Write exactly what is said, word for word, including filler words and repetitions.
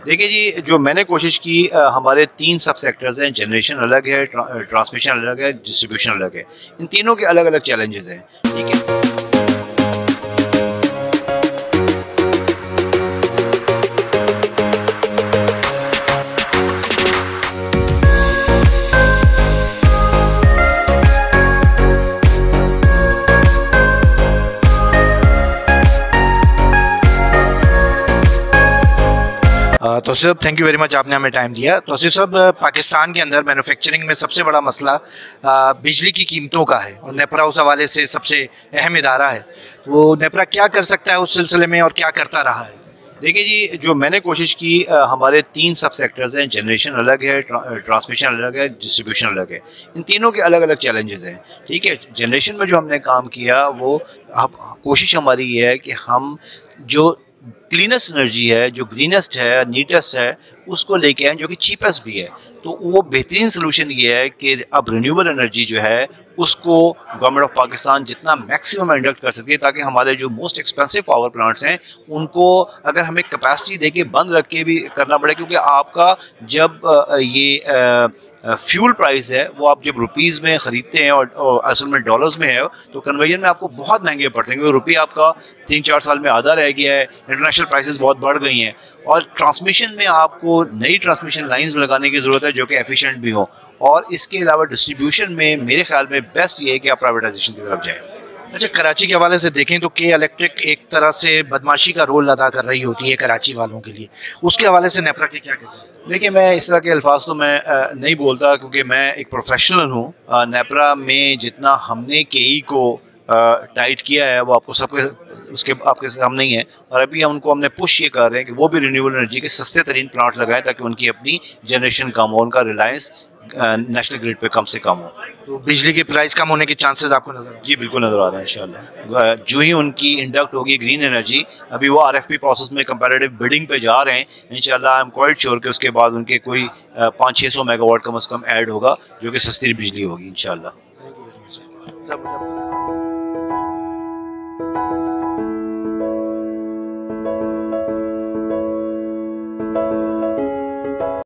देखिए जी, जो मैंने कोशिश की, अ, हमारे तीन सब सेक्टर्स हैं। जनरेशन अलग है, ट्रा ट्रांसमिशन अलग है, डिस्ट्रीब्यूशन अलग है। इन तीनों के अलग-अलग चैलेंजेस हैं, ठीक है? अ, तो sir thank you very much, आपने हमें टाइम दिया। तो सर साहब, पाकिस्तान के अंदर मैन्युफैक्चरिंग में सबसे बड़ा मसला अ, बिजली की कीमतों का है और नेपरा उस हवाले से सबसे अहम इदारा है। तो नेपरा क्या कर सकता है उस सिलसिले में और क्या करता रहा है? देखिए जी, जो मैंने कोशिश की, अ, हमारे तीन सब सेक्टर्स हैं। जनरेशन अलग है, ट्रा ट्रांसमिशन अलग है, डिस्ट्रीब्यूशन अलग है। इन तीनों के अलग-अलग चैलेंजेस हैं, ठीक है? जनरेशन में जो हमने काम किया वो अब कोशिश हमारी ये है कि हम जो क्लीनेस्ट एनर्जी है, जो ग्रीनेस्ट है, नीटेस्ट है, उसको लेके आएँ जो कि चीपेस्ट भी है। तो वो बेहतरीन सॉल्यूशन ये है कि अब रिन्यूएबल एनर्जी जो है उसको गवर्नमेंट ऑफ पाकिस्तान जितना मैक्सिमम इंडक्ट कर सकती है, ताकि हमारे जो मोस्ट एक्सपेंसिव पावर प्लांट्स हैं उनको अगर हमें कैपेसिटी देके बंद रख के भी करना पड़े, क्योंकि आपका जब अ, ये अ, फ्यूल प्राइस है वो आप जब रुपीज़ में ख़रीदते हैं और, और असल में डॉलर्स में है, तो कन्वर्जन में आपको बहुत महंगे पड़ते हैं, क्योंकि रुपया आपका तीन चार साल में आधा रह गया है। इंटरनेशनल प्राइसेस बहुत बढ़ गई हैं और ट्रांसमिशन में आपको नई ट्रांसमिशन लाइंस लगाने की ज़रूरत है जो कि एफिशिएंट भी हो। और इसके अलावा डिस्ट्रीब्यूशन में मेरे ख्याल में बेस्ट ये है कि आप प्राइवेटाइजेशन की तरफ जाएँ। अच्छा, कराची के हवाले से देखें तो के इलेक्ट्रिक एक तरह से बदमाशी का रोल अदा कर रही होती है कराची वालों के लिए, उसके हवाले से नेपरा के क्या कहते हैं? देखिए, मैं इस तरह के अल्फाज तो मैं अ, नहीं बोलता, क्योंकि मैं एक प्रोफेशनल हूँ। अ, नेपरा में जितना हमने केई को टाइट किया है वो आपको सबके उसके आपके सामने ही है। और अभी हम उनको हमने पुश ये कर रहे हैं कि वो भी रिन्यूएबल एनर्जी के सस्ते तरीन प्लांट्स लगाएं, ताकि उनकी अपनी जनरेशन कम हो, उनका रिलायंस नेशनल ग्रिड पे कम से कम हो। तो बिजली की प्राइस कम होने के चांसेस आपको नजर आ रहे हैं? जी बिल्कुल नजर आ रहे हैं इंशाल्लाह। जो ही उनकी इंडक्ट होगी ग्रीन एनर्जी, अभी वो आरएफपी प्रोसेस में कंपैरेटिव बिडिंग पे जा रहे हैं, इंशाल्लाह आई एम क्वाइट श्योर कि उसके बाद उनके कोई पाँच छः सौ मेगावाट कम अज़ कम ऐड होगा, जो कि सस्ती बिजली होगी इंशाल्लाह।